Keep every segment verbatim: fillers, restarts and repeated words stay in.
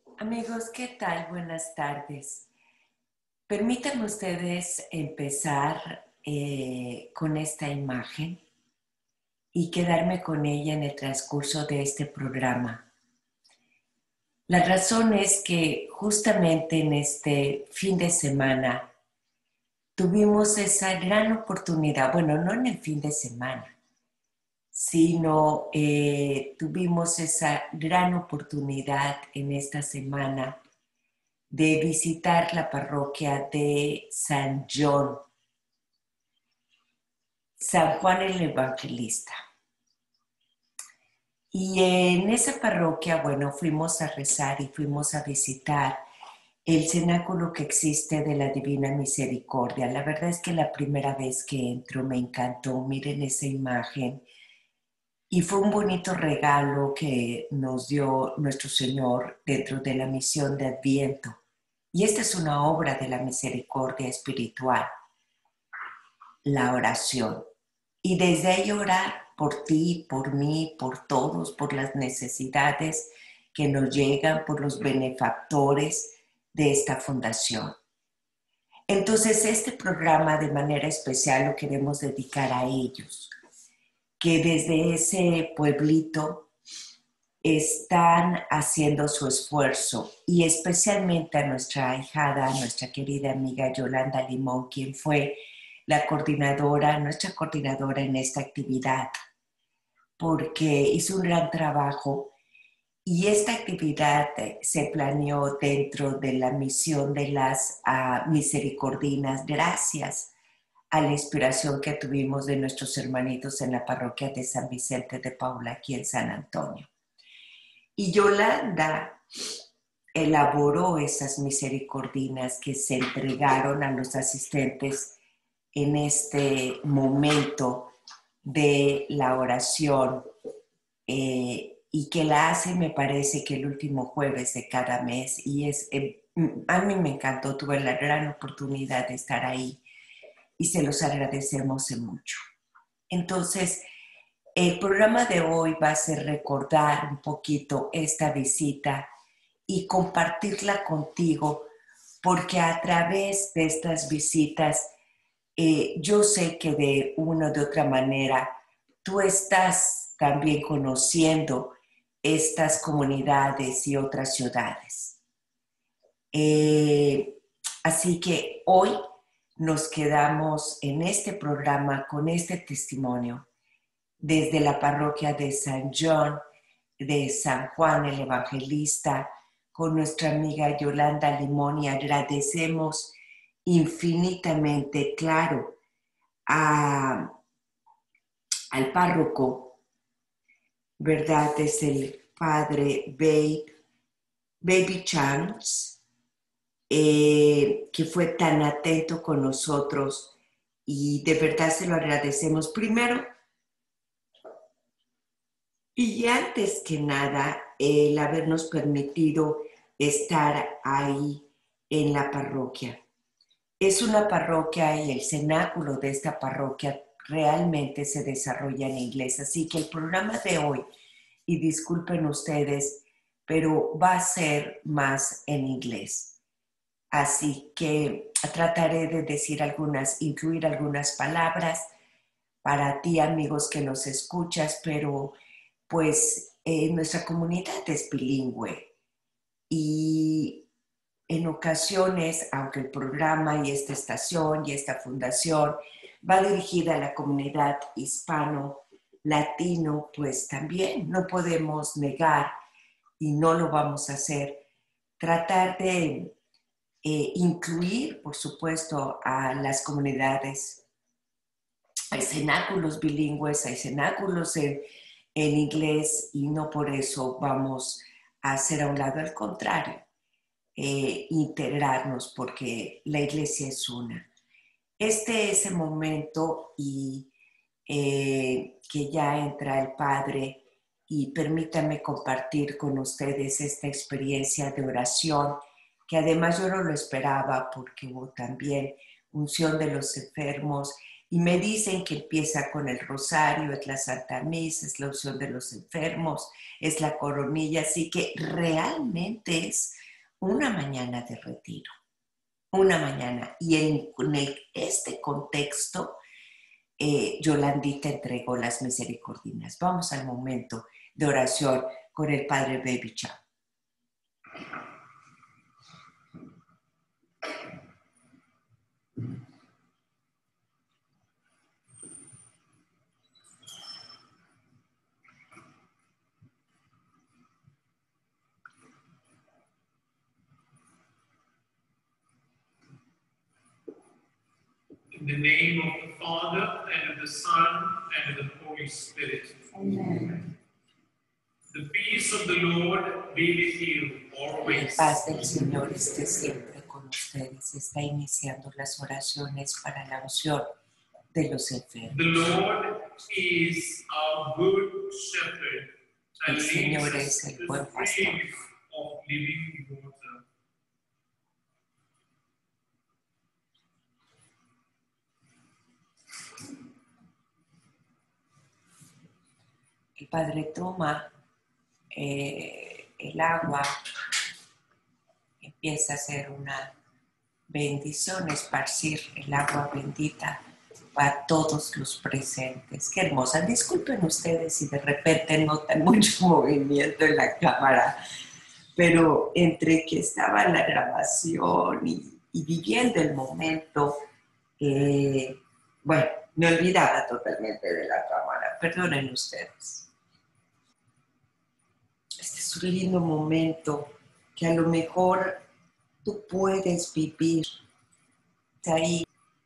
Amigos, ¿qué tal? Buenas tardes. Permítanme ustedes empezar eh, con esta imagen y quedarme con ella en el transcurso de este programa. La razón es que justamente en este fin de semana tuvimos esa gran oportunidad, bueno, no en el fin de semana, sino eh, tuvimos esa gran oportunidad en esta semana de visitar la parroquia de San John, San Juan el Evangelista. Y en esa parroquia, bueno, fuimos a rezar y fuimos a visitar el cenáculo que existe de la Divina Misericordia. La verdad es que la primera vez que entro me encantó, miren esa imagen. Y fue un bonito regalo que nos dio nuestro Señor dentro de la misión de Adviento. Y esta es una obra de la misericordia espiritual, la oración. Y desde ahí orar por ti, por mí, por todos, por las necesidades que nos llegan, por los benefactores de esta fundación. Entonces, este programa de manera especial lo queremos dedicar a ellos, que desde ese pueblito están haciendo su esfuerzo, y especialmente a nuestra ahijada, a nuestra querida amiga Yolanda Limón, quien fue la coordinadora, nuestra coordinadora en esta actividad, porque hizo un gran trabajo y esta actividad se planeó dentro de la misión de las uh, misericordinas, gracias a la inspiración que tuvimos de nuestros hermanitos en la parroquia de San Vicente de Paula, aquí en San Antonio. Y Yolanda elaboró esas misericordinas que se entregaron a los asistentes en este momento de la oración eh, y que la hace, me parece que el último jueves de cada mes, y es, eh, a mí me encantó, tuve la gran oportunidad de estar ahí y se los agradecemos mucho. Entonces, el programa de hoy va a ser recordar un poquito esta visita y compartirla contigo, porque a través de estas visitas eh, yo sé que de una o de otra manera tú estás también conociendo estas comunidades y otras ciudades. Eh, así que hoy nos quedamos en este programa con este testimonio desde la parroquia de San John, de San Juan el Evangelista, con nuestra amiga Yolanda Limón, y agradecemos infinitamente, claro, a, al párroco, ¿verdad? Es el padre Babe, Baby Chance, eh, que fue tan atento con nosotros, y de verdad se lo agradecemos. Primero, y antes que nada, el habernos permitido estar ahí en la parroquia. Es una parroquia y el cenáculo de esta parroquia realmente se desarrolla en inglés. Así que el programa de hoy, y disculpen ustedes, pero va a ser más en inglés. Así que trataré de decir algunas, incluir algunas palabras para ti, amigos, que nos escuchas, pero pues eh, nuestra comunidad es bilingüe y en ocasiones, aunque el programa y esta estación y esta fundación va dirigida a la comunidad hispano-latino, pues también no podemos negar, y no lo vamos a hacer, tratar de eh, incluir, por supuesto, a las comunidades. Hay cenáculos bilingües, hay cenáculos en en inglés, y no por eso vamos a hacer a un lado, al contrario, eh, integrarnos, porque la iglesia es una. Este es el momento y eh, que ya entra el Padre, y permítanme compartir con ustedes esta experiencia de oración, que además yo no lo esperaba, porque hubo también unción de los enfermos. Y me dicen que empieza con el rosario, es la Santa Misa, es la unción de los enfermos, es la coronilla, así que realmente es una mañana de retiro, una mañana. Y en, en el, este contexto, eh, Yolandita entregó las misericordias. Vamos al momento de oración con el Padre Baby Chao. In the name of the Father, and of the Son, and of the Holy Spirit. Amen. The peace of the Lord be with you always. La paz del Señor esté siempre con ustedes. Está iniciando las oraciones para la unción de los enfermos. The Lord is our good shepherd, and El Señor leads es el us buen to pastor. streams of living water. El Padre toma eh, el agua, empieza a hacer una bendición, esparcir el agua bendita para todos los presentes. Qué hermosa. Disculpen ustedes si de repente notan mucho movimiento en la cámara, pero entre que estaba la grabación y, y viviendo el momento, eh, bueno, me olvidaba totalmente de la cámara. Perdonen ustedes. Este es un lindo momento que a lo mejor tú puedes vivir ahí.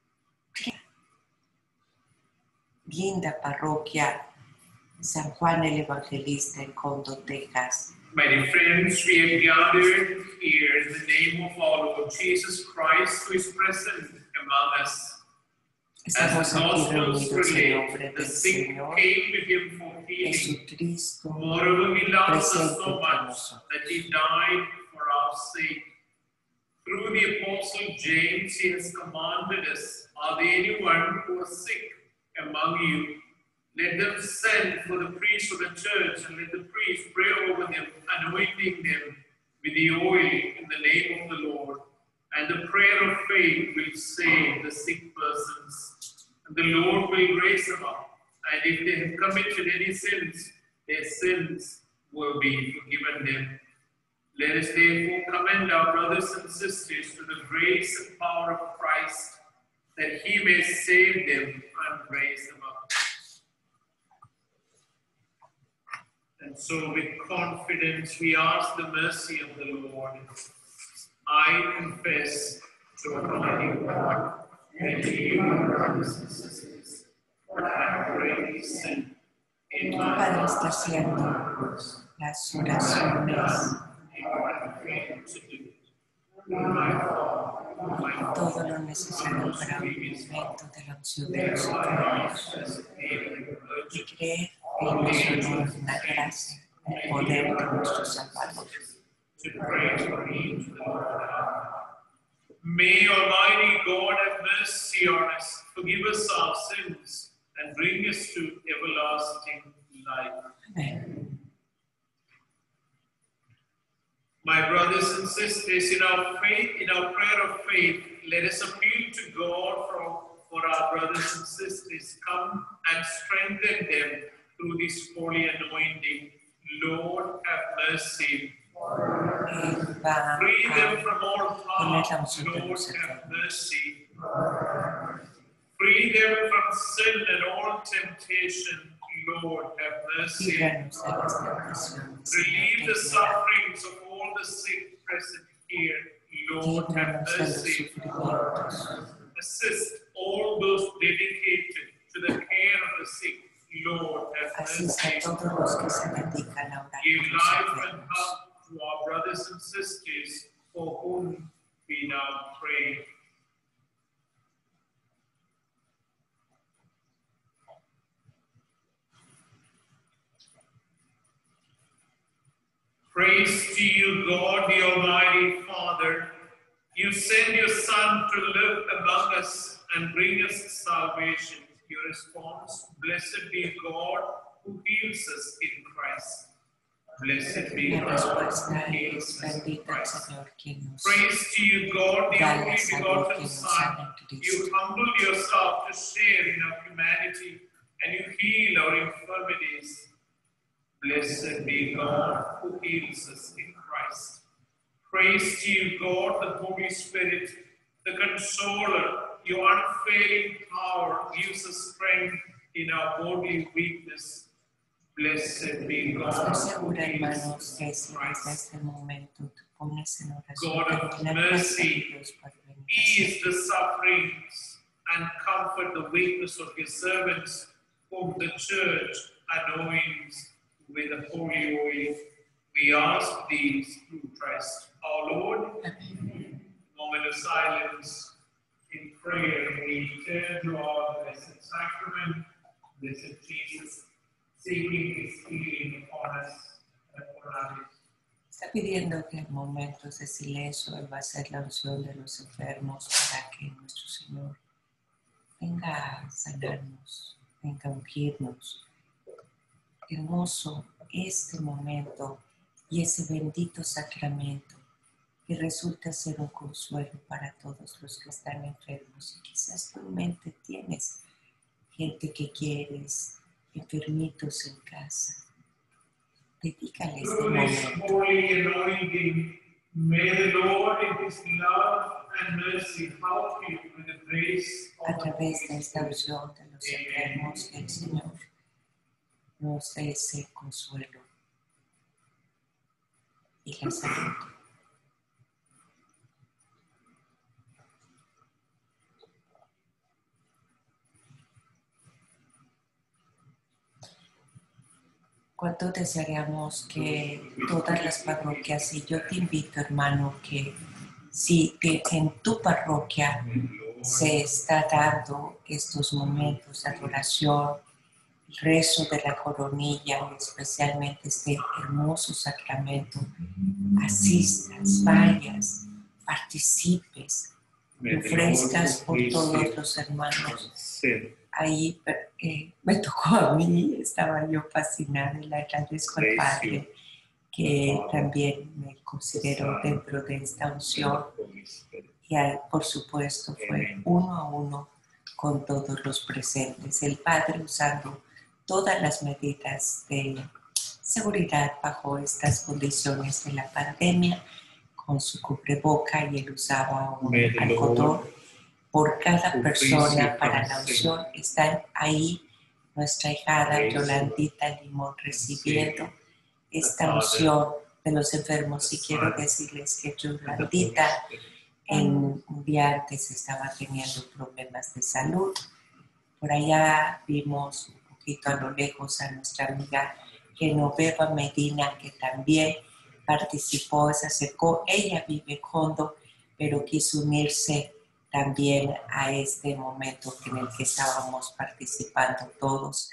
Linda parroquia San Juan el Evangelista en Condo, Texas. My dear friends, we have gathered here in the name of our Lord Jesus Christ, who is present among us. Estamos aquí reunidos en nombre The del sick Señor came to him for healing. Jesucristo, Moreover, he loves us presente so entre much nosotros. that he died for our sake. Through the Apostle James, he has commanded us, are there anyone who is sick among you? Let them send for the priest of the church, and let the priest pray over them, anointing them with the oil in the name of the Lord. And the prayer of faith will save the sick persons, and the Lord will raise them up. And if they have committed any sins, their sins will be forgiven them. Let us therefore commend our brothers and sisters to the grace and power of Christ, that he may save them and raise them up. And so with confidence we ask the mercy of the Lord. I confess to Almighty God and to you, my brothers and sisters, that I have greatly sinned in El my Padre está thoughts haciendo las oraciones, todo lo necesario para un momento de la unción de los enfermos. Y creer en el honor, la gracia, el poder de nuestro Salvador. to pray for me to the Lord. May Almighty God have mercy on us, forgive us our sins, and bring us to everlasting life. Amén. My brothers and sisters, in our faith, in our prayer of faith, let us appeal to God for, for our brothers and sisters. Come and strengthen them through this holy anointing. Lord, have mercy. Él va Free them a from all poner la harm. unción de Lord, los have enfermos. mercy. Free them from sin and all temptation. Lord, have mercy. Líbranos de las tentaciones. Relieve the Señor, sufferings of all the sick present here. Lord, have líbranos de los mercy. sufrimientos. Assist all those dedicated to the care of the sick. Lord, have Asista a mercy. todos los que se dedican a orar Give por los life and enfermos. help to our brothers and sisters for whom we now pray. Praise to you, God, the Almighty Father. You send your Son to live among us and bring us salvation. Your response, blessed be God who heals us in Christ. Blessed be La God respuesta who es heals us in bendito el Christ. Señor quien nos Praise to you, God, the da la only salud, begotten quien nos Son. sana en You Cristo. humbled yourself to share in our humanity, and you heal our infirmities. Blessed be God who heals us in Christ. Praise to you, God, the Holy Spirit, the Consoler. Your unfailing power gives us strength in our bodily weakness. Blessed be God Estoy who segura, heals hermanos, us que in si desde Christ. este momento te pones en oración, God of también la fuerza de mercy, Dios para venir a ease ser. the sufferings and comfort the weakness of your servants, whom the church anoints with the holy oil. We ask these through Christ our Lord. Amén. Moment of silence in prayer. We turn to our blessed sacrament, blessed Jesus, seeking his healing upon us and upon others. Está pidiendo que en momentos de silencio Él va a hacer la unción de los enfermos para que nuestro Señor venga a sanarnos, venga a ungirnos. Hermoso este momento y ese bendito sacramento que resulta ser un consuelo para todos los que están enfermos. Y quizás tú en mente tienes gente que quieres, enfermitos en casa. Dedícale este Through this momento. holy anointing, may the Lord in his love and mercy help you with the grace A of the través Holy de esta Spirit. unción de los enfermos, que el Señor nos dé ese consuelo y la salud. ¿Cuánto desearíamos que todas las parroquias, y yo te invito, hermano, que si te, en tu parroquia se está dando estos momentos de adoración, el rezo de la coronilla, especialmente este hermoso sacramento, asistas, vayas, participes, te ofrezcas por todos los hermanos. Ahí eh, me tocó a mí, estaba yo fascinada y le agradezco al Padre que también me consideró dentro de esta unción. Y por supuesto fue uno a uno con todos los presentes. El Padre usando todas las medidas de seguridad bajo estas condiciones de la pandemia, con su cubreboca, y él usaba un algodón por cada persona para la unción. Están ahí nuestra hijada Yolandita Limón recibiendo esta unción de los enfermos. Y quiero decirles que Yolandita en un día antes estaba teniendo problemas de salud. Por allá vimos un poquito a lo lejos a nuestra amiga Genoveva Medina, que también participó, se acercó. Ella vive en Hondo, pero quiso unirse también a este momento en el que estábamos participando todos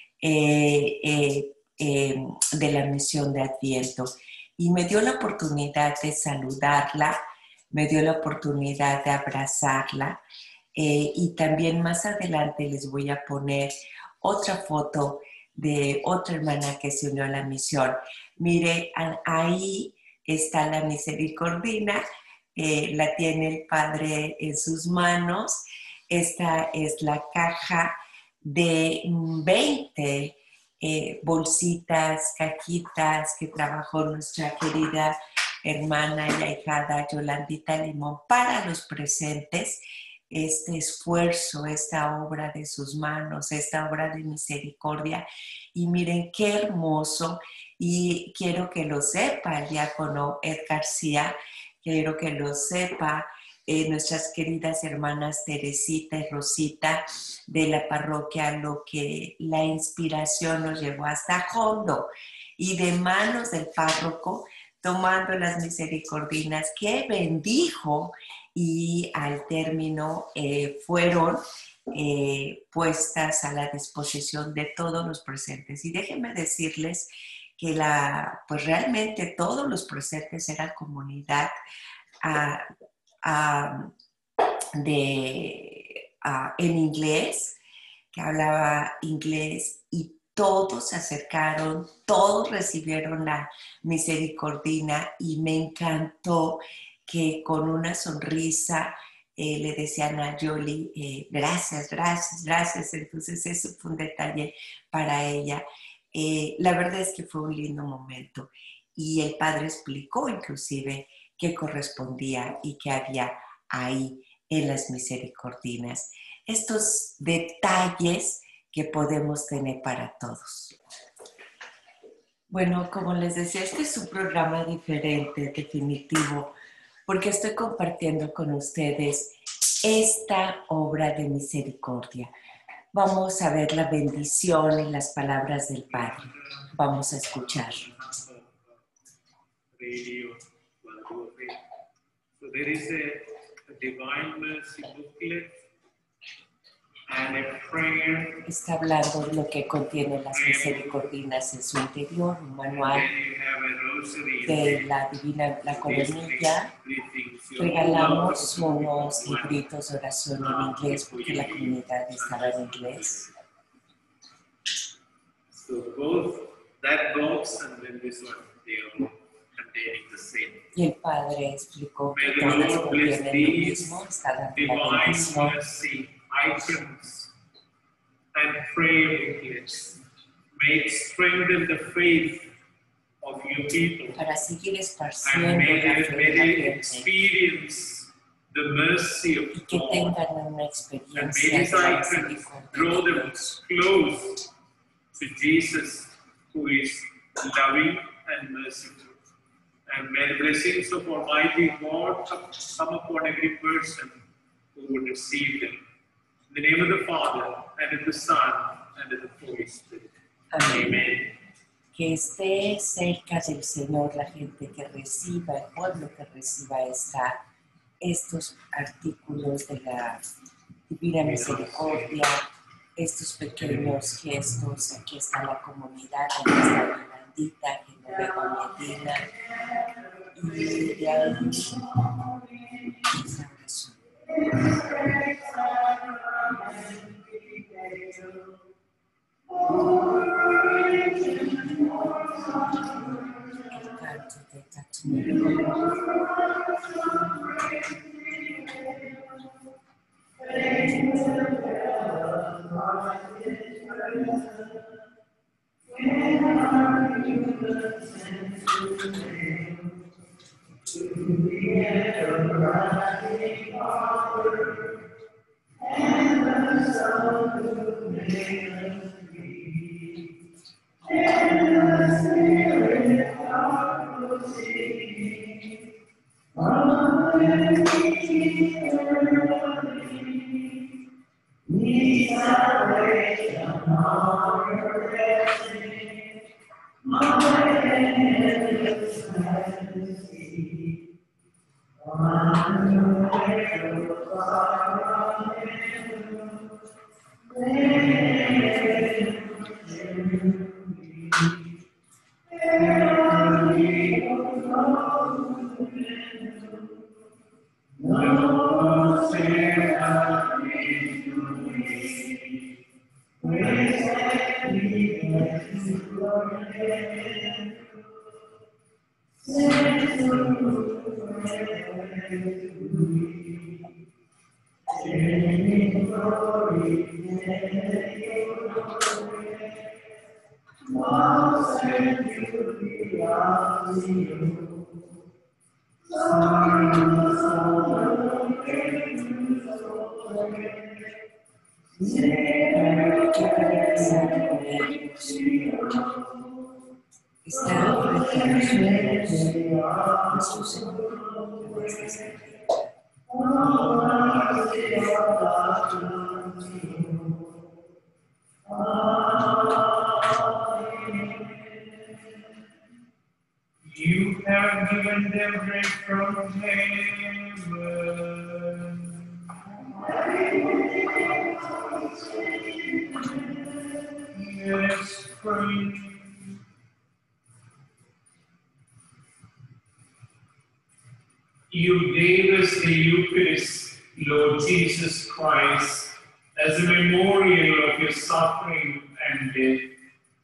eh, eh, eh, de la misión de Adviento. Y me dio la oportunidad de saludarla, me dio la oportunidad de abrazarla, eh, y también más adelante les voy a poner otra foto de otra hermana que se unió a la misión. Mire, ahí está la misericordina. Eh, la tiene el Padre en sus manos. Esta es la caja de veinte eh, bolsitas, cajitas que trabajó nuestra querida hermana y ahijada Yolandita Limón para los presentes. Este esfuerzo, esta obra de sus manos, esta obra de misericordia. Y miren qué hermoso, y quiero que lo sepa el diácono Ed García, quiero que lo sepa eh, nuestras queridas hermanas Teresita y Rosita de la parroquia, lo que la inspiración nos llevó hasta Hondo, y de manos del párroco, tomando las misericordinas que bendijo, y al término eh, fueron eh, puestas a la disposición de todos los presentes. Y déjenme decirles que la, pues realmente todos los presentes eran comunidad uh, uh, de, uh, en inglés, que hablaba inglés, y todos se acercaron, todos recibieron la misericordia y me encantó que con una sonrisa eh, le decían a Yoli, eh, gracias, gracias, gracias. Entonces eso fue un detalle para ella. Eh, la verdad es que fue un lindo momento y el padre explicó inclusive qué correspondía y qué había ahí en las misericordias. Estos detalles que podemos tener para todos. Bueno, como les decía, este es un programa diferente, definitivo, porque estoy compartiendo con ustedes esta obra de misericordia. Vamos a ver la bendición en las palabras del Padre. Vamos a escuchar. Radio, so there is a, a divine mercy booklet and a prayer. Está hablando de lo que contiene las misericordias en su interior, un manual de la divina, la coronilla. Regalamos unos libritos de oración en inglés porque la comunidad estaba en inglés. So both that box and then this one, they are containing the same. Y el Padre explicó que todas contienen lo mismo, está dando la bendición. Items and prayer booklets may it strengthen the faith of your people Para seguir and esparciendo may la they, fe may de la they gente experience the mercy of y que God tengan una and may experiencia these de la items misericordia draw de them Dios. close to Jesus, who is loving and merciful. And may the blessings of Almighty God come upon every person who would receive them. In the name of the Father, and of the Son, and of the Holy Spirit. Amén. Amen. Que esté cerca del Señor la gente que reciba, el pueblo que reciba esta, estos artículos de la Divina Misericordia, estos pequeños gestos. Aquí está la comunidad, aquí está Yolandita, Genoveva Medina, y de ahí esa oración. El canto de Tatumelo. You have given them bread from heaven. Yes, pray. You gave us the Eucharist, Lord Jesus Christ, as a memorial of your suffering and death.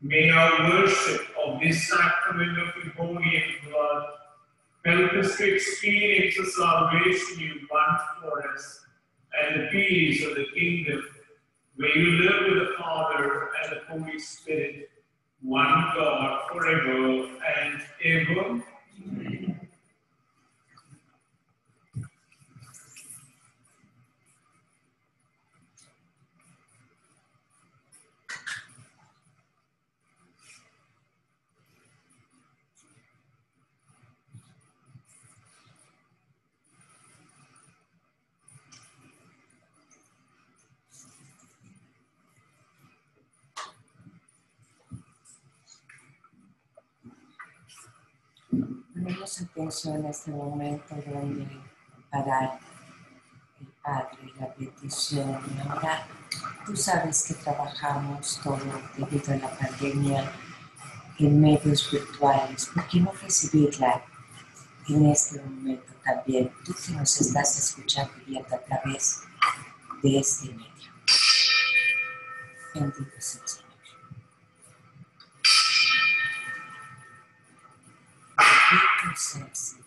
May our worship of this sacrament of your body and blood help us to experience the salvation you won for us and the peace of the kingdom, where you live with the Father and the Holy Spirit, one God, forever and ever. Ponemos atención a este momento donde para el Padre la petición. Ahora, tú sabes que trabajamos todo debido a la pandemia en medios virtuales. ¿Por qué no recibirla en este momento también? Tú que nos estás escuchando y viendo a través de este medio. Bendito sea el Señor. Bendito sea el Señor.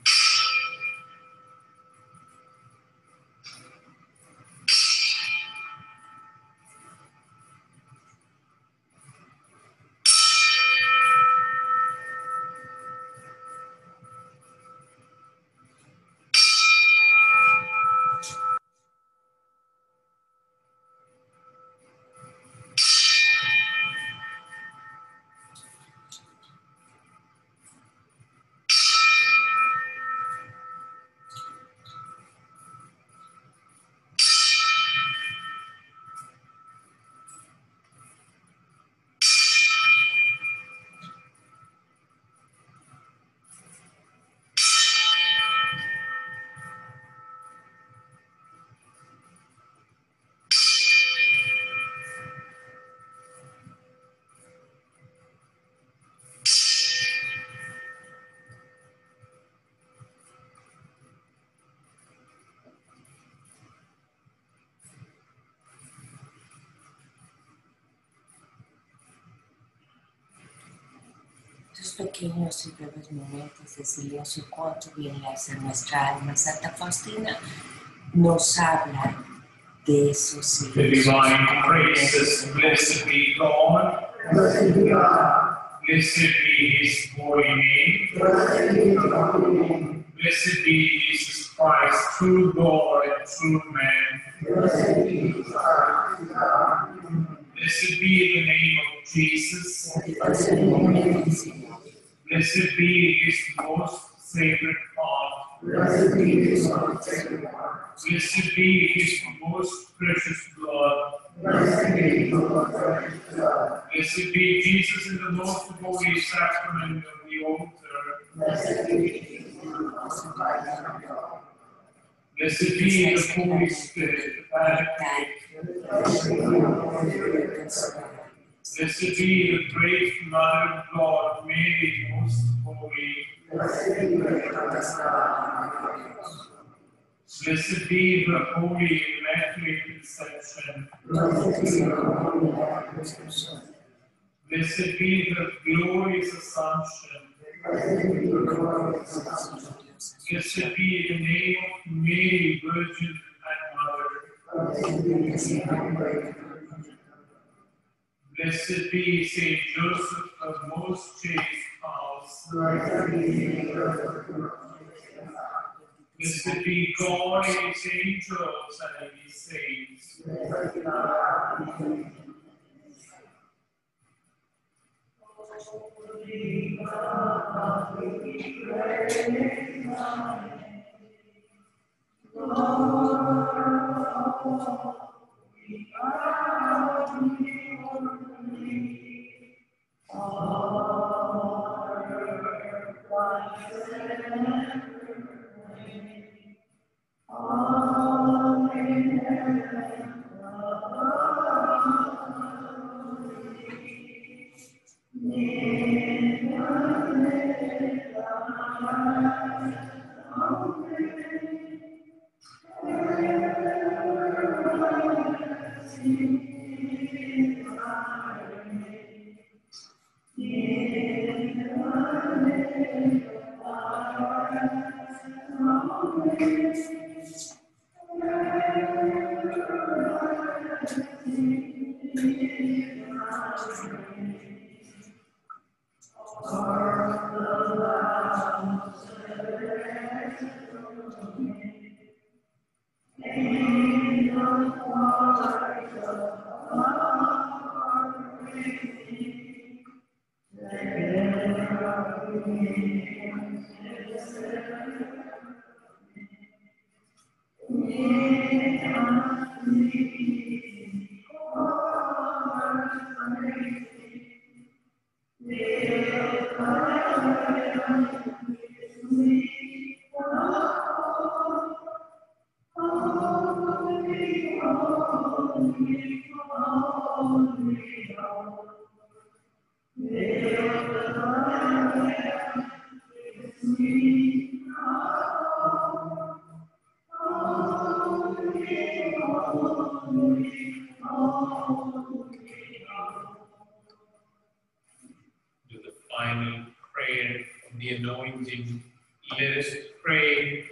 Pequeños y breves momentos de silencio, cuánto bien le hace nuestra alma. Santa Faustina nos habla de esos silencios. The divine praises, blessed be God, Blessed be God. blessed be his holy name, Blessed be the holy name. blessed be Jesus Christ, true God and true man. Blessed be God. Blessed be the name of Jesus. Es el nombre del Señor. Blessed be his most sacred heart. Blessed be his most sacred heart. Blessed be his most precious blood. Blessed be the Lord precious blood. Blessed be Jesus in the most holy sacrament of the altar. Blessed be the most high God. Blessed be the Holy Spirit, the Paraclete. Blessed be the Holy Spirit. Blessed be the great Mother of God, Mary, most holy. Blessed be the Christ God. Blessed be the Holy Immaculate Conception. Blessed be the Holy Conception. Blessed be the glorious Assumption. Blessed be the glorious Assumption. Blessed be the name of Mary, Virgin and Mother. Blessed be the Saint Blessed be Saint Joseph of most chaste house. Blessed be the Blessed be God and his angels and his saints. Do the final prayer of the anointing. Let us pray.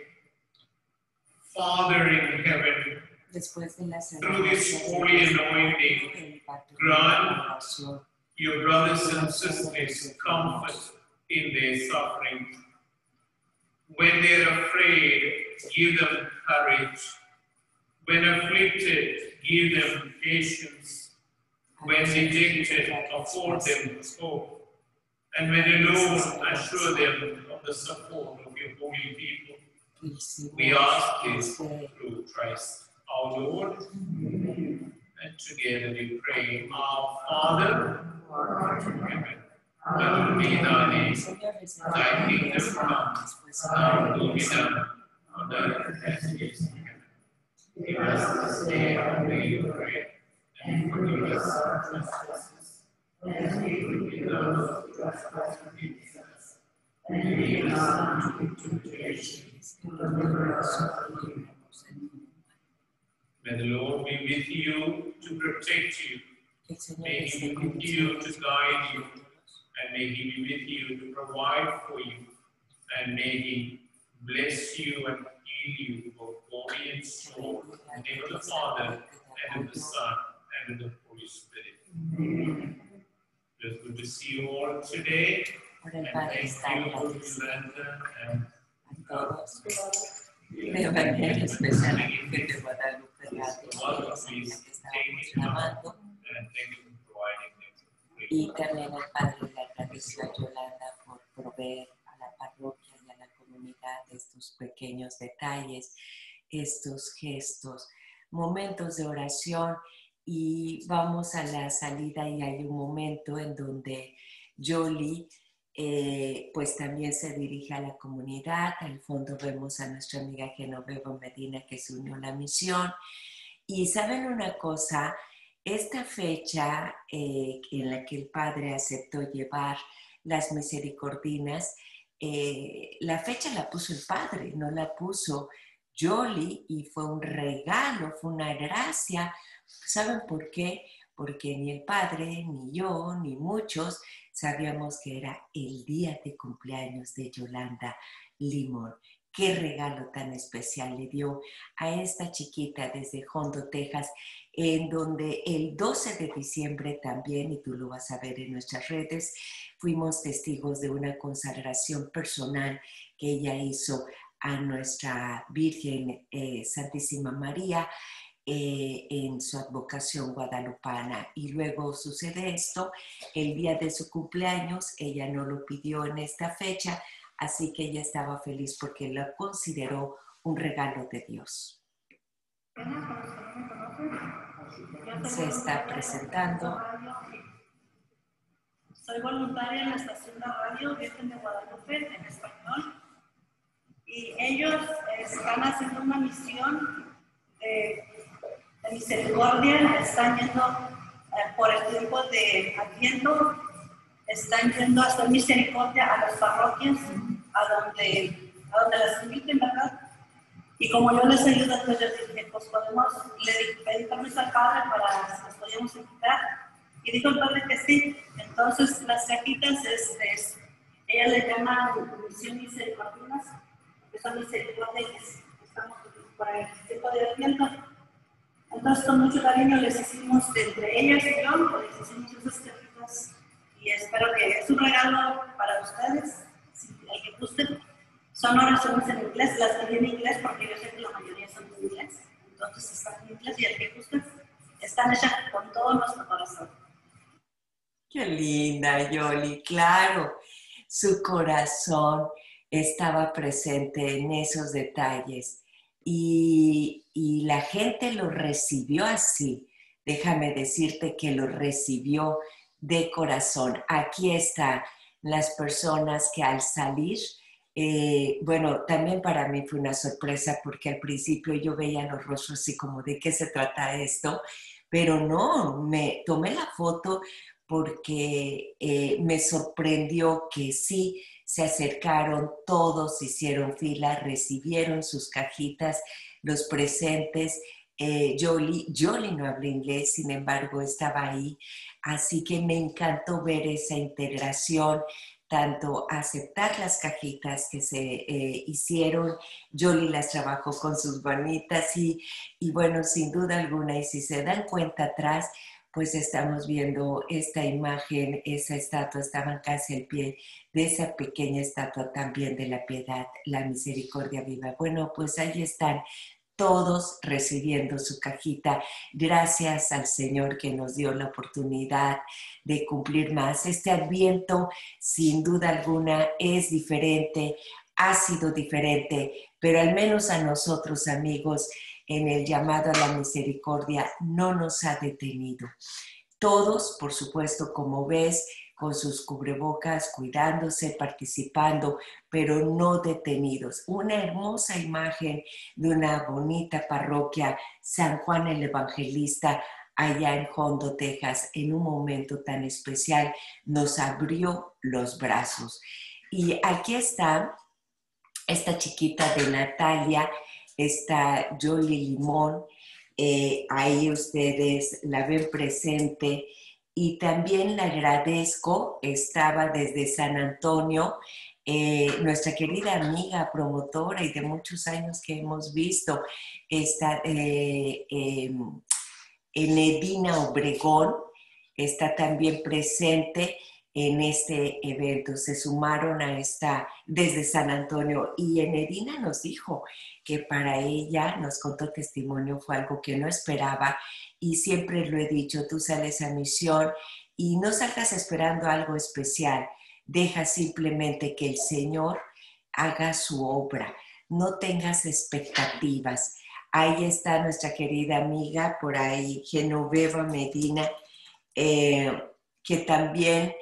Father in heaven, Después de la through this holy anointing, grant your brothers and sisters comfort in their suffering. When they are afraid, give them courage. When afflicted, give them patience. When dejected, afford them hope. And when alone, assure them of the support of your holy people. We ask this through Christ our Lord. And together we pray, Our Father, who art in heaven, hallowed be thy name. Thy kingdom come, thy will be done on earth as it is in heaven. Give us this day our daily bread, and forgive us our trespasses, as we forgive those who trespass against us. And lead us not into temptation, but deliver us from evil. May the Lord be with you to protect you. May He be with you to guide you. And may He be with you to provide for you. And may He bless you and heal you, both body and soul. In the name of the Father, and of the Son, and of the Holy Spirit. Amen. It's good to see you all today. And thank you, Yolanda, and de manera especial Ángel de Guadalupe Radio, que estamos grabando, y también al Padre le agradeció a Yolanda por proveer a la parroquia y a la comunidad estos pequeños detalles, estos gestos, momentos de oración. Y vamos a la salida y hay un momento en donde Yoli Eh, pues también se dirige a la comunidad. Al fondo vemos a nuestra amiga Genoveva Medina, que se unió a la misión. Y saben una cosa, esta fecha eh, en la que el Padre aceptó llevar las misericordinas, eh, la fecha la puso el Padre, no la puso Yoli, y fue un regalo, fue una gracia. ¿Saben por qué? Porque ni el Padre, ni yo, ni muchos sabíamos que era el día de cumpleaños de Yolanda Limón. Qué regalo tan especial le dio a esta chiquita desde Hondo, Texas, en donde el doce de diciembre también, y tú lo vas a ver en nuestras redes, fuimos testigos de una consagración personal que ella hizo a nuestra Virgen eh, Santísima María, Eh, en su advocación guadalupana. Y luego sucede esto, el día de su cumpleaños, ella no lo pidió en esta fecha, así que ella estaba feliz porque lo consideró un regalo de Dios. Se está presentando. Soy voluntaria en la estación de radio Virgen de Guadalupe en español, y ellos están haciendo una misión de de misericordia, están yendo eh, por el tiempo de Adviento, están yendo a hacer misericordia a las parroquias, a donde, a donde las inviten, ¿verdad? Y como yo les ayudo, pues yo dije, pues podemos, le pedí permiso al Padre para si nos podíamos invitar, y dijo el Padre que sí. Entonces las cajitas, es, es, ella le llama misión misericordias, que son misericordias que estamos para el tiempo de Adviento. Entonces, con mucho cariño les hicimos, entre ellas y yo, les hicimos esas cajitas, y espero que es un regalo para ustedes, si el que gusten. Son oraciones en inglés, las que en inglés, porque yo sé que la mayoría son en inglés, entonces están en inglés y el que gusten están hechas con todo nuestro corazón. Qué linda, Yoli, claro, su corazón estaba presente en esos detalles y, y la gente lo recibió así. Déjame decirte que lo recibió de corazón. Aquí están las personas que al salir, eh, bueno, también para mí fue una sorpresa porque al principio yo veía los rostros así como de qué se trata esto, pero no, me tomé la foto porque eh, me sorprendió que sí se acercaron, todos hicieron fila, recibieron sus cajitas, los presentes. Eh, Yoli, Yoli no habla inglés, sin embargo estaba ahí, así que me encantó ver esa integración, tanto aceptar las cajitas que se eh, hicieron. Yoli las trabajó con sus manitas y, y bueno, sin duda alguna, y si se dan cuenta atrás, pues estamos viendo esta imagen, esa estatua, estaban casi al pie de esa pequeña estatua también de la piedad, la misericordia viva. Bueno, pues ahí están todos recibiendo su cajita. Gracias al Señor que nos dio la oportunidad de cumplir más. Este Adviento, sin duda alguna, es diferente, ha sido diferente, pero al menos a nosotros, amigos, en el llamado a la misericordia no nos ha detenido. Todos, por supuesto, como ves, con sus cubrebocas, cuidándose, participando, pero no detenidos. Una hermosa imagen de una bonita parroquia, San Juan el Evangelista, allá en Hondo, Texas, en un momento tan especial, nos abrió los brazos. Y aquí está esta chiquita de Natalia, está Yoli Limón, eh, ahí ustedes la ven presente y también le agradezco, estaba desde San Antonio, eh, nuestra querida amiga promotora y de muchos años que hemos visto, está eh, eh, Enedina Obregón, está también presente en este evento. Se sumaron a esta desde San Antonio y Enedina nos dijo que para ella, nos contó testimonio, fue algo que no esperaba y siempre lo he dicho, tú sales a misión y no salgas esperando algo especial, deja simplemente que el Señor haga su obra, no tengas expectativas. Ahí está nuestra querida amiga, por ahí, Genoveva Medina, eh, que también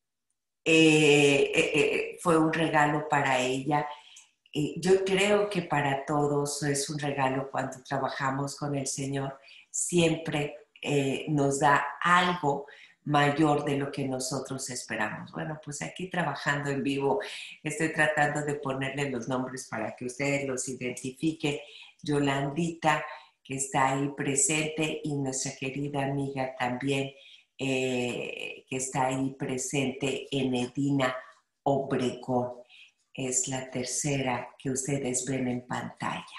Eh, eh, eh, fue un regalo para ella. Eh, yo creo que para todos es un regalo cuando trabajamos con el Señor. Siempre eh, nos da algo mayor de lo que nosotros esperamos. Bueno, pues aquí trabajando en vivo, estoy tratando de ponerle los nombres para que ustedes los identifiquen. Yolandita, que está ahí presente, y nuestra querida amiga también, Eh, que está ahí presente, Enedina Obregón. Es la tercera que ustedes ven en pantalla.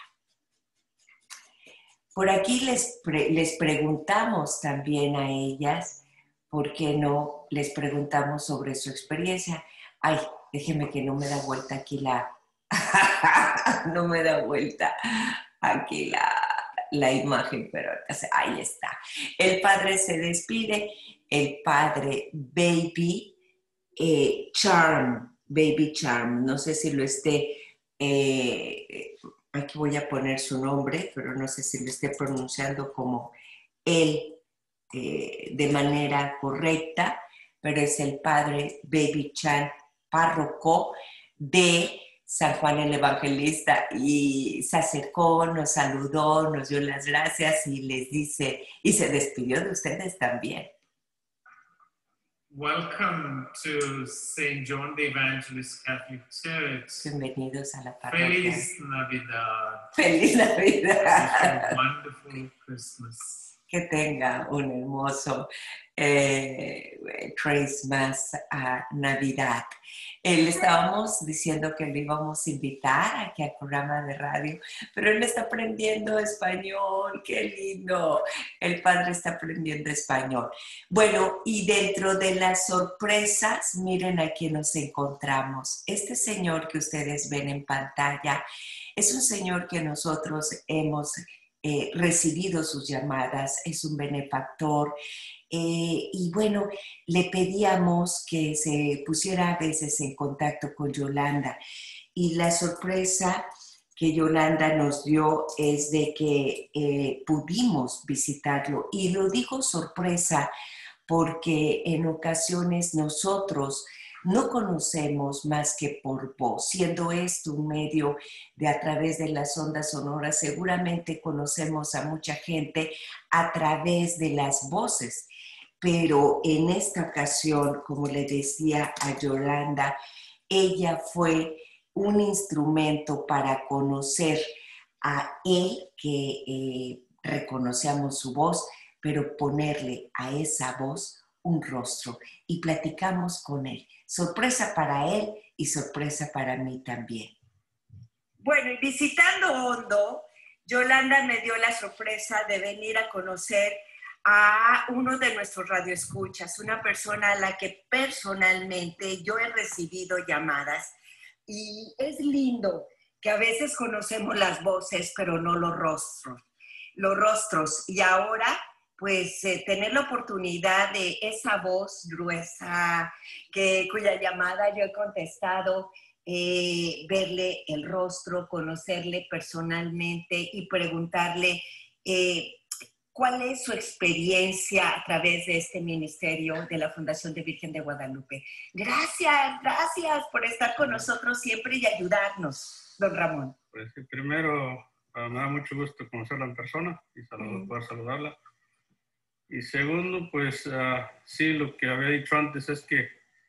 Por aquí les, pre les preguntamos también a ellas, ¿por qué no? Les preguntamos sobre su experiencia. Ay, déjeme que no me da vuelta aquí la... no me da vuelta aquí la... la imagen, pero ahí está. El padre se despide, el padre Baby eh, Charm, Baby Charm, no sé si lo esté, eh, aquí voy a poner su nombre, pero no sé si lo esté pronunciando como él eh, de manera correcta, pero es el padre Baby Chan, párroco de San Juan el Evangelista, y se acercó, nos saludó, nos dio las gracias y les dice, y se despidió de ustedes también. Welcome to Saint John the Evangelist Catholic Church. Bienvenidos a la parroquia. Feliz Navidad. Feliz Navidad. Have a wonderful Christmas. que tenga un hermoso eh, Christmas, uh, Navidad. Eh, le estábamos diciendo que le íbamos a invitar aquí al programa de radio, pero él está aprendiendo español, qué lindo. El padre está aprendiendo español. Bueno, y dentro de las sorpresas, miren a quién nos encontramos. Este señor que ustedes ven en pantalla es un señor que nosotros hemos eh, recibido sus llamadas, es un benefactor. Eh, y bueno, le pedíamos que se pusiera a veces en contacto con Yolanda. Y la sorpresa que Yolanda nos dio es de que eh, pudimos visitarlo. Y lo digo sorpresa porque en ocasiones nosotros no conocemos más que por voz. Siendo esto un medio de a través de las ondas sonoras, seguramente conocemos a mucha gente a través de las voces. Pero en esta ocasión, como le decía a Yolanda, ella fue un instrumento para conocer a él, que eh, reconocíamos su voz, pero ponerle a esa voz un rostro y platicamos con él. Sorpresa para él y sorpresa para mí también. Bueno, y visitando Hondo, Yolanda me dio la sorpresa de venir a conocer a uno de nuestros radioescuchas, una persona a la que personalmente yo he recibido llamadas, y es lindo que a veces conocemos las voces, pero no los rostros, los rostros. Y ahora, pues, eh, tener la oportunidad de esa voz gruesa, que, cuya llamada yo he contestado, eh, verle el rostro, conocerle personalmente y preguntarle eh, ¿cuál es su experiencia a través de este ministerio de la Fundación de Virgen de Guadalupe? Gracias, gracias por estar con nosotros siempre y ayudarnos, don Ramón. Pues primero, uh, me da mucho gusto conocerla en persona y salud, mm. poder saludarla. Y segundo, pues uh, sí, lo que había dicho antes es que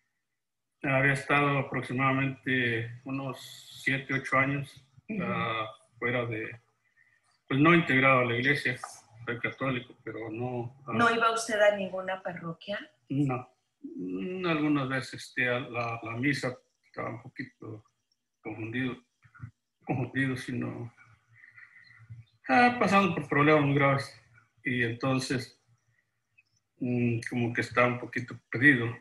había estado aproximadamente unos siete, ocho años uh, uh-huh. fuera de, pues no integrado a la iglesia. Soy católico, pero no... Uh, ¿No iba usted a ninguna parroquia? No. Algunas veces este, a la, la misa estaba un poquito confundido, confundido, sino ah, pasando por problemas muy graves. Y entonces, mmm, como que estaba un poquito perdido.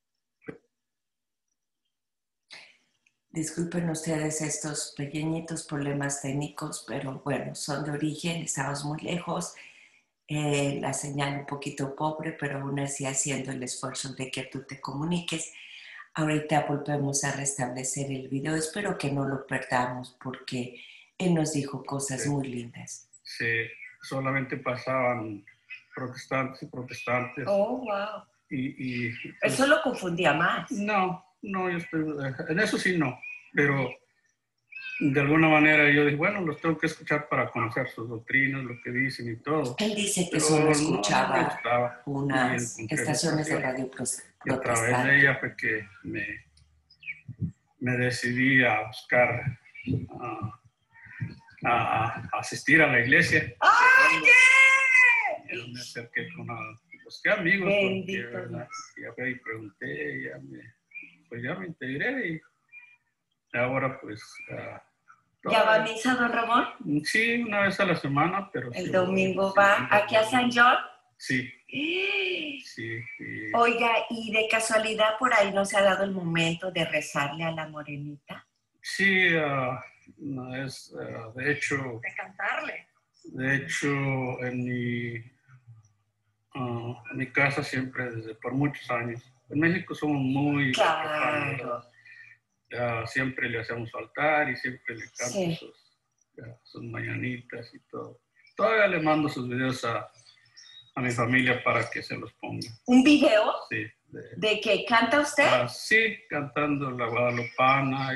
Disculpen ustedes estos pequeñitos problemas técnicos, pero bueno, son de origen, estamos muy lejos. Eh, la señal un poquito pobre, pero aún así haciendo el esfuerzo de que tú te comuniques. Ahorita volvemos a restablecer el video. Espero que no lo perdamos porque él nos dijo cosas sí. muy lindas. Sí, solamente pasaban protestantes y protestantes. Oh, wow. Y, y, Eso pues, lo confundía más. No, no, yo estoy, en eso sí no, pero de alguna manera yo dije, bueno, los tengo que escuchar para conocer sus doctrinas, lo que dicen y todo. Él dice que solo escuchaba no unas estaciones de radio protestantes. Y a través de ella fue que me, me decidí a buscar, uh, a, a asistir a la iglesia. ¡Ay, qué! Yo me acerqué con una, busqué amigos, bendito porque ¿verdad? Ya fui y pregunté, ya me, pues ya me integré y ahora pues... Uh, ¿Ya va a misa, don Ramón? Sí, una vez a la semana, pero... ¿El sí, domingo sí, va sí, aquí a San John? Sí. Sí, sí. Oiga, ¿y de casualidad por ahí no se ha dado el momento de rezarle a la morenita? Sí, uh, no es, uh, de hecho... De cantarle. De hecho, en mi, uh, en mi casa siempre, desde por muchos años, en México somos muy... Claro. Uh, siempre le hacemos su altar y siempre le canto sí. sus, uh, sus mañanitas y todo. Todavía le mando sus videos a, a mi familia para que se los ponga. ¿Un video? Sí. ¿De, ¿De qué canta usted? Uh, sí, cantando la guadalupana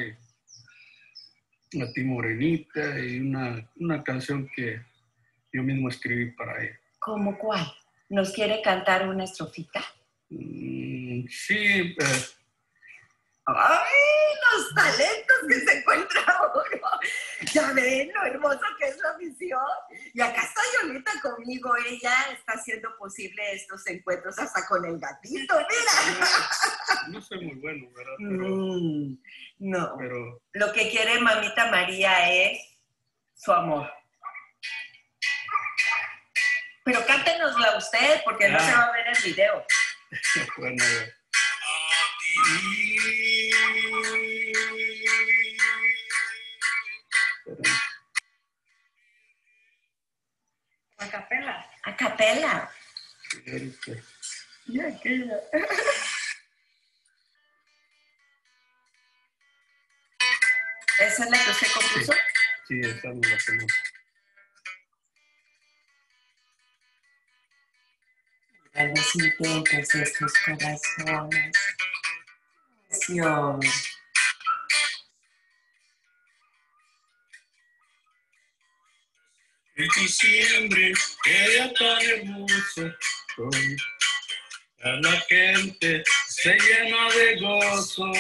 y la ti morenita y una, una canción que yo mismo escribí para ella. ¿Cómo cuál? ¿Nos quiere cantar una estrofita? Mm, sí. Eh, ¡Ay, los talentos que se encuentra uno! Ya ven lo hermoso que es la misión. Y acá está Yolita conmigo, ella está haciendo posible estos encuentros hasta con el gatito, mira. No, no soy muy bueno, ¿verdad? Pero, Mm, no, pero lo que quiere mamita María es su amor. Pero cántenosla usted, porque no Ah. se va a ver el video. bueno, a ver. Pero, A capela. A capela. sí, ahorita. Ya queda. ¿Esa es la que usted compuso? Sí, esa no la tenemos. A los intentos de estos corazones. Pasión. En diciembre, que día tan hermoso, hoy a la gente se llena de gozo.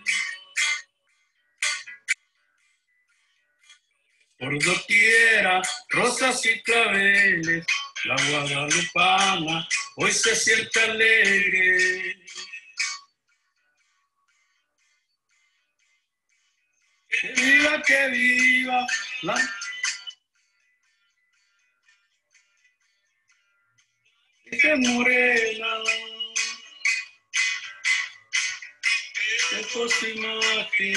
Por doquiera, rosas y claveles, la guadalupana hoy se siente alegre. Que viva, que viva la... Que morena, que cocinaste,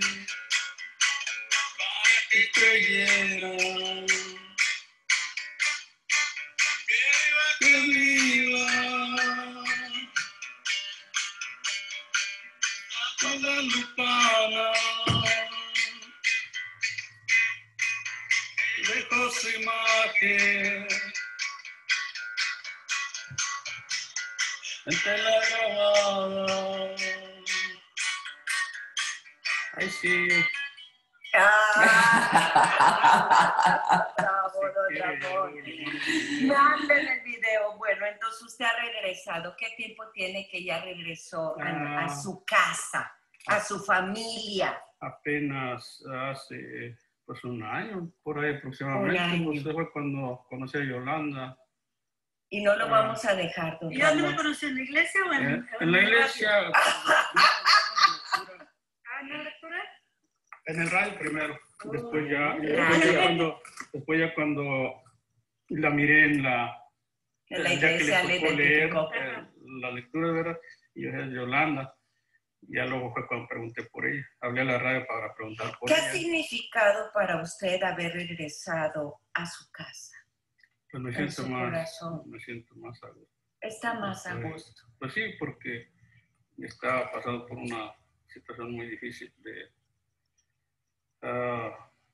que creyera, que viva, la lupana, dejó su imagen. Entre la grabada. Ay, sí. Ah, bravo, don Sí, Ramón. quiere, Manden el video. Bueno, entonces usted ha regresado. ¿Qué tiempo tiene que ya regresó a, a Ah. su casa, a su familia? Apenas hace pues un año, por ahí aproximadamente. Un año. Pues fue cuando conocí a Yolanda. Y no lo Ah. vamos a dejar, don ¿Y dónde me Ramón. conoció? ¿En la iglesia o en, Eh, en en la el iglesia, radio? Ah, ¿en la lectura? en el radio primero. Después ya, Oh, después ya radio. cuando, después ya cuando la miré en la, En la ya que iglesia le le tocó leer identificó. eh, la lectura, ¿verdad? Y yo dije, Yolanda. Ya luego fue cuando pregunté por ella. Hablé a la radio para preguntar por ¿Qué ella. ha significado para usted haber regresado a su casa? Pues me en siento su más, corazón? me siento más a gusto. Está más a Pues, gusto. Pues sí, porque estaba pasando por una situación muy difícil de uh,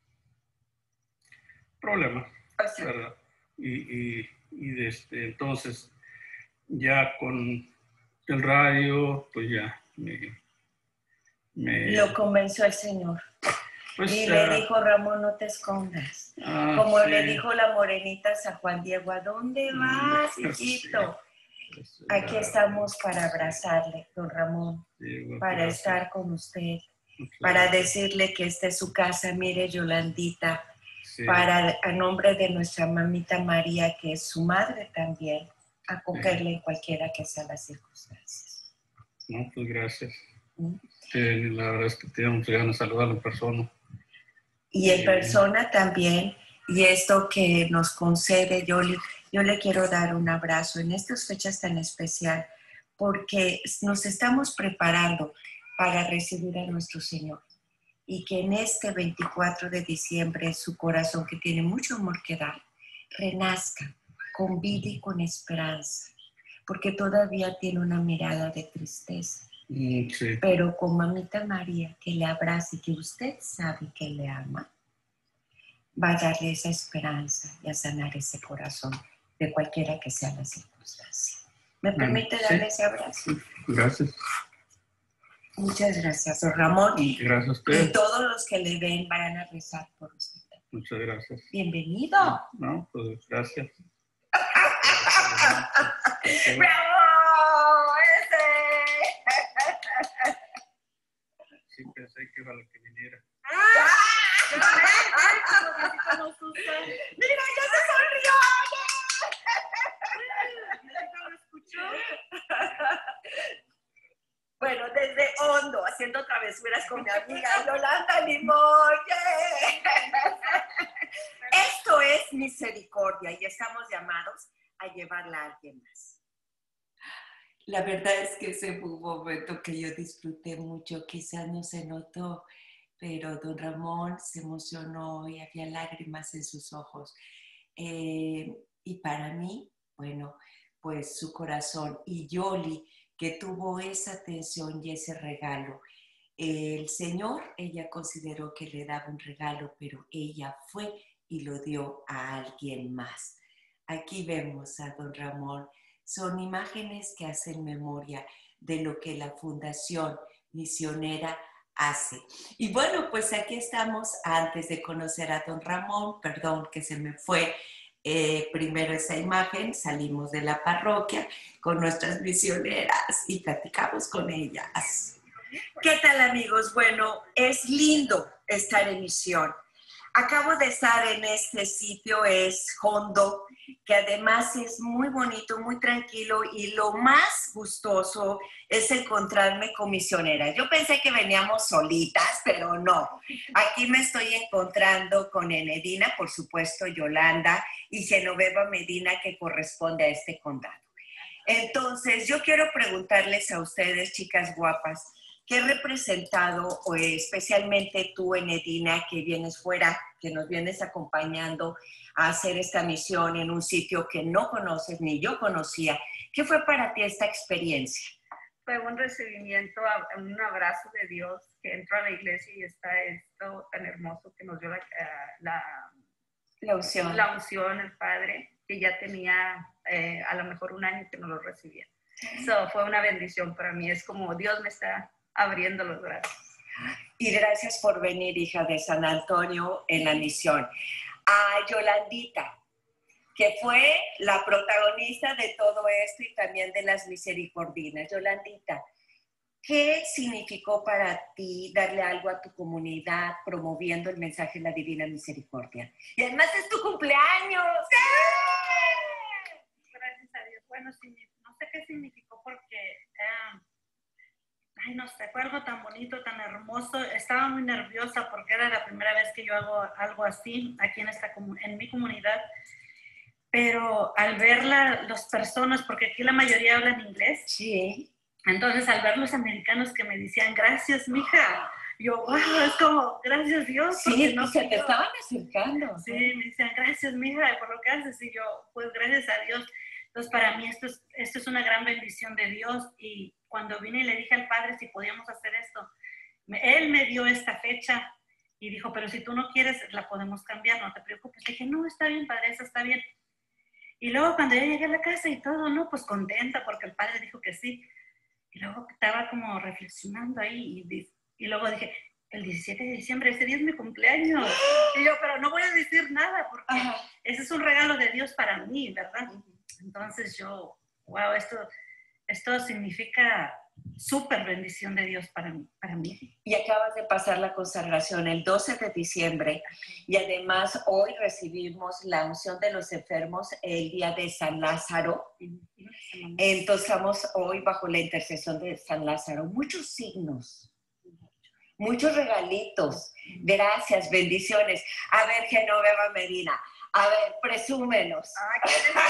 problemas, O sea, ¿verdad? Y, y, y desde entonces, ya con el radio, pues ya me... me lo convenció el Señor. pues, Y uh, le dijo, Ramón, no te escondas. ah, Como sí, le dijo la morenita a San Juan Diego, ¿a dónde vas, Mm, hijito? pues, Aquí ya, estamos para abrazarle, don Ramón, sí, bueno, para gracias. estar con usted, Muchas para gracias. decirle que esta es su casa, mire, Yolandita, Sí, para, a nombre de nuestra mamita María, que es su madre también, acogerle en cualquiera que sean las circunstancias. no, pues gracias. ¿Mm? Sí, la verdad es que tengo muchas ganas de saludarlo en persona. Y en Sí. persona también, y esto que nos concede, yo le, yo le quiero dar un abrazo en estas fechas tan especial, porque nos estamos preparando para recibir a nuestro Señor. Y que en este veinticuatro de diciembre su corazón, que tiene mucho amor que dar, renazca con vida y con esperanza, porque todavía tiene una mirada de tristeza. Mm, sí. Pero con mamita María, que le abrace y que usted sabe que le ama, va a darle esa esperanza y a sanar ese corazón de cualquiera que sea la circunstancia. ¿Me permite Sí. darle ese abrazo? Gracias. Muchas gracias, don Ramón. Y, Gracias a y usted. todos los que le ven van a rezar por usted. Muchas gracias. Bienvenido. No, pues gracias. ¡Bravo! ¡Ese! Sí, pensé que era la que viniera. Ay, como Diosito nos usa. Mira, ya se estuvieras con mi amiga Yolanda Limón. ¡Yeah! Esto es misericordia y estamos llamados a llevarla a alguien más. La verdad es que ese fue un momento que yo disfruté mucho. Quizás no se notó, pero don Ramón se emocionó y había lágrimas en sus ojos. Eh, y para mí, bueno, pues su corazón. Y Yoli, que tuvo esa atención y ese regalo. El Señor, ella consideró que le daba un regalo, pero ella fue y lo dio a alguien más. Aquí vemos a don Ramón. Son imágenes que hacen memoria de lo que la Fundación Misionera hace. Y bueno, pues aquí estamos antes de conocer a don Ramón. Perdón que se me fue eh, primero esa imagen. Salimos de la parroquia con nuestras misioneras y platicamos con ellas. ¿Qué tal, amigos? Bueno, es lindo estar en misión. Acabo de estar en este sitio, es Hondo, que además es muy bonito, muy tranquilo, y lo más gustoso es encontrarme con misioneras. Yo pensé que veníamos solitas, pero no. Aquí me estoy encontrando con Enedina, por supuesto, Yolanda, y Genoveva Medina, que corresponde a este condado. Entonces, yo quiero preguntarles a ustedes, chicas guapas, ¿qué ha representado, especialmente tú, Enedina, que vienes fuera, que nos vienes acompañando a hacer esta misión en un sitio que no conoces ni yo conocía? ¿Qué fue para ti esta experiencia? Fue un recibimiento, un abrazo de Dios, que entró a la iglesia y está esto tan hermoso que nos dio la, la, la unción. La unción, el Padre, que ya tenía eh, a lo mejor un año que no lo recibía. So, fue una bendición para mí, es como Dios me está abriendo los brazos. Y gracias por venir, hija de San Antonio, en la misión. A Yolandita, que fue la protagonista de todo esto y también de las misericordinas. Yolandita, ¿qué significó para ti darle algo a tu comunidad promoviendo el mensaje de la Divina Misericordia? Y además es tu cumpleaños. ¡Sí! Gracias a Dios. Bueno, sí, no sé qué significó porque... Eh, Ay, no sé, fue algo tan bonito, tan hermoso. Estaba muy nerviosa porque era la primera vez que yo hago algo así aquí en, esta, en mi comunidad. Pero al ver la, las personas, porque aquí la mayoría hablan inglés. Sí. Entonces, al ver los americanos que me decían, gracias, mija. Yo, wow, es como, gracias Dios. Sí, no se te estaban acercando. Sí, me decían, gracias, mija, por lo que haces. Y yo, pues, gracias a Dios. Entonces, para mí esto es, esto es una gran bendición de Dios. Y cuando vine y le dije al Padre si podíamos hacer esto, me, Él me dio esta fecha y dijo, pero si tú no quieres, la podemos cambiar, no te preocupes. Le dije, no, está bien, Padre, eso está bien. Y luego cuando ya llegué a la casa y todo, no, pues contenta porque el Padre dijo que sí. Y luego estaba como reflexionando ahí y, y luego dije, el diecisiete de diciembre, ese día es mi cumpleaños. Y yo, pero no voy a decir nada porque Ajá. ese es un regalo de Dios para mí, ¿verdad? Entonces yo, wow, esto, esto significa súper bendición de Dios para mí, para mí. Y acabas de pasar la consagración el doce de diciembre y además hoy recibimos la unción de los enfermos el día de San Lázaro. Entonces estamos hoy bajo la intercesión de San Lázaro. Muchos signos, muchos regalitos. Gracias, bendiciones. A ver, Genoveva Medina. A ver, presúmenos. Ah,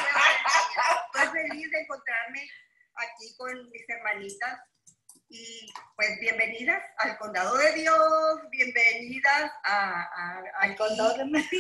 estoy feliz de encontrarme aquí con mis hermanitas y pues bienvenidas al Condado de Dios, bienvenidas a, a, al Condado de Medina.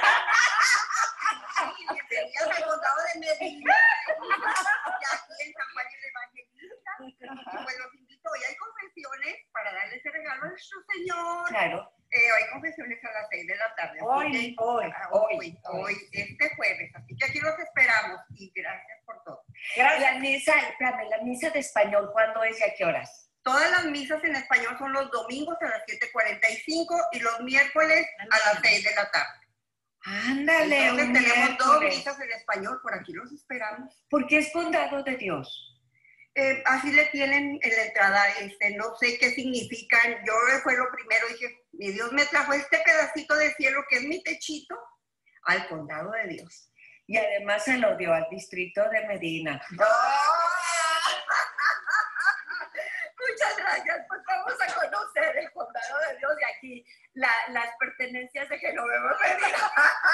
Sí, bienvenidas al Condado de Medina y aquí en San Juan el Evangelista. Y pues los invito, hoy hay confesiones para darle ese regalo a nuestro Señor. Claro. Eh, hay confesiones a las seis de la tarde. Hoy, que, hoy, hoy, hoy, hoy, este jueves. Así que aquí los esperamos y gracias por todo. Gracias. La misa, espérame, la misa de español, ¿cuándo es y a qué horas? Todas las misas en español son los domingos a las siete cuarenta y cinco y los miércoles a las seis de la tarde. Ándale, Entonces un tenemos miércoles. dos misas en español, por aquí los esperamos. ¿Por qué es Condado de Dios? Eh, así le tienen en la entrada, este, no sé qué significan. Yo fue lo primero, dije, mi Dios me trajo este pedacito de cielo que es mi techito al Condado de Dios. Y además se lo dio al distrito de Medina. ¡Oh! Muchas gracias, pues vamos a conocer el aquí la, las pertenencias de Genoveva Medina.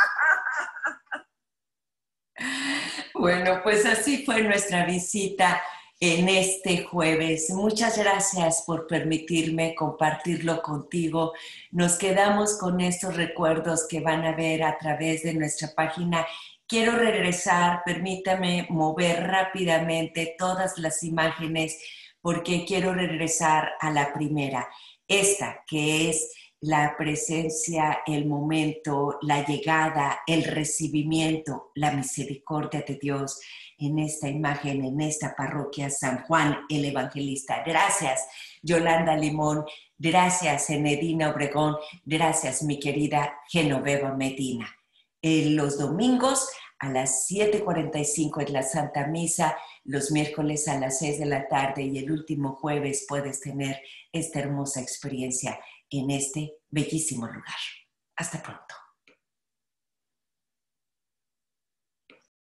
Bueno, pues así fue nuestra visita en este jueves. Muchas gracias por permitirme compartirlo contigo. Nos quedamos con estos recuerdos que van a ver a través de nuestra página. Quiero regresar, permítame mover rápidamente todas las imágenes porque quiero regresar a la primera. Esta que es la presencia, el momento, la llegada, el recibimiento, la misericordia de Dios en esta imagen, en esta parroquia San Juan el Evangelista. Gracias, Yolanda Limón. Gracias, Enedina Obregón. Gracias, mi querida Genoveva Medina. Eh, los domingos a las siete cuarenta y cinco es la Santa Misa, los miércoles a las seis de la tarde y el último jueves puedes tener esta hermosa experiencia en este bellísimo lugar. Hasta pronto.